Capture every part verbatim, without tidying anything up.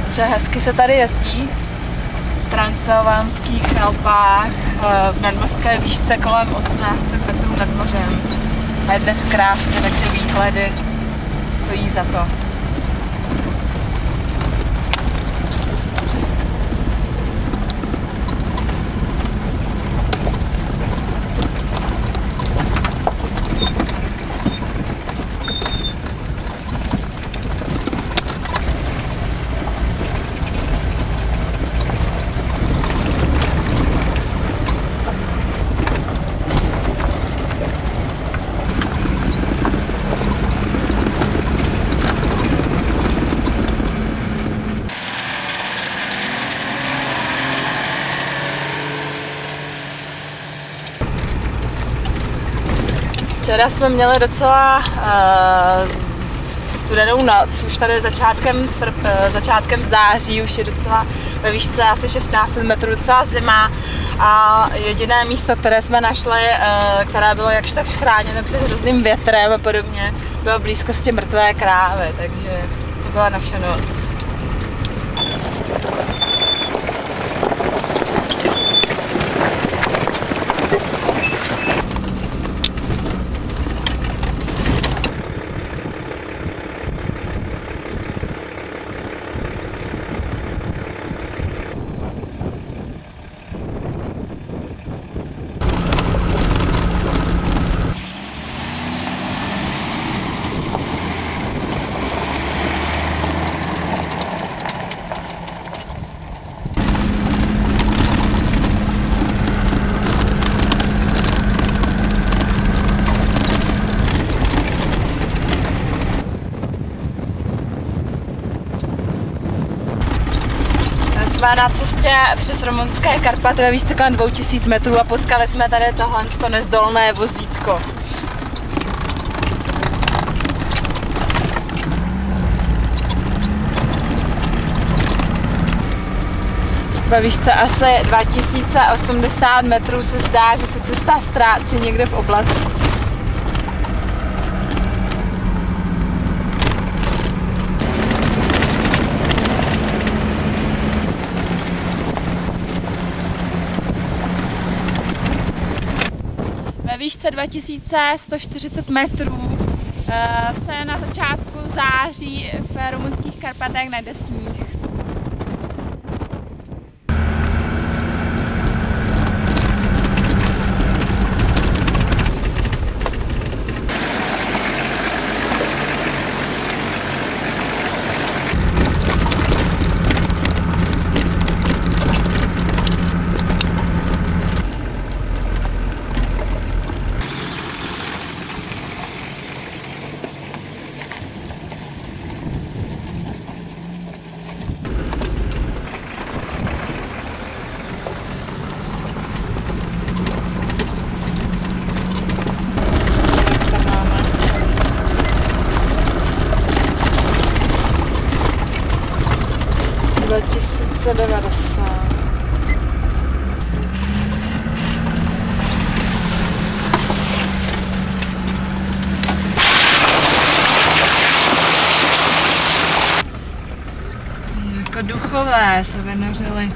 že hezky se tady jezdí v Transylvánských Alpách v nadmořské výšce kolem osmnáct set metrů nad mořem. A je dnes krásně, takže výhledy stojí za to. Včera jsme měli docela uh, studenou noc, už tady začátkem, srp, uh, začátkem září, už je docela ve výšce asi šestnáct set metrů, docela zima a jediné místo, které jsme našli, uh, které bylo jakž tak chráněno před hrozným větrem a podobně, bylo v blízkosti mrtvé krávy, takže to byla naše noc. Jsme na cestě přes rumunské Karpaty ve výšce kolem dvou tisíc metrů a potkali jsme tady tohle to nezdolné vozítko. Ve výšce asi dva tisíce osmdesát metrů se zdá, že se cesta ztrácí někde v oblaci. Ve výšce dva tisíce sto čtyřicet metrů se na začátku září v rumunských Karpatech najde sníh. dva tisíce devadesát. Jako duchové se vynořily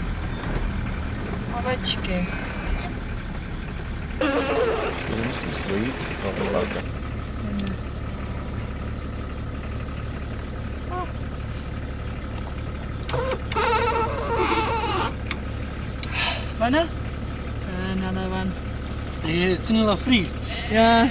ovečky. Nemusím svojít, ale vláda. Wanne? Another one. Yeah, it's in La Free. Yeah.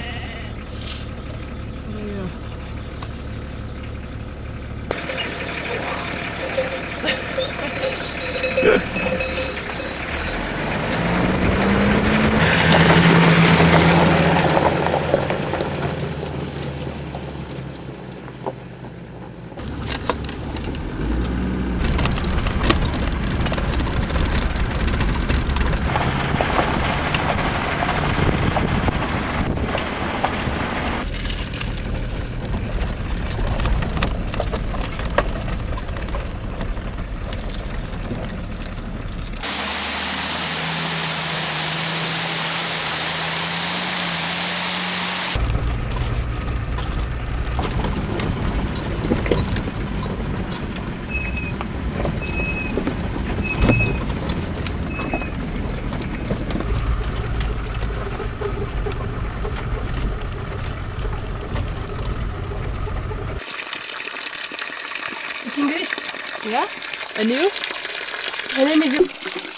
English? Yeah? And you? My name is